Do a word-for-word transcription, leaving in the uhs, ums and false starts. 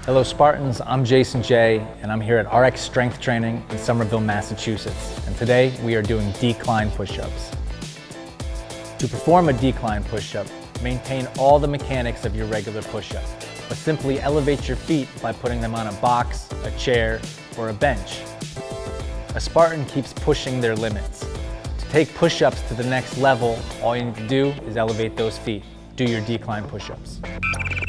Hello Spartans, I'm Jason J, and I'm here at R X Strength Training in Somerville, Massachusetts. And today we are doing decline push-ups. To perform a decline push-up, maintain all the mechanics of your regular push-up, but simply elevate your feet by putting them on a box, a chair, or a bench. A Spartan keeps pushing their limits. To take push-ups to the next level, all you need to do is elevate those feet. Do your decline push-ups.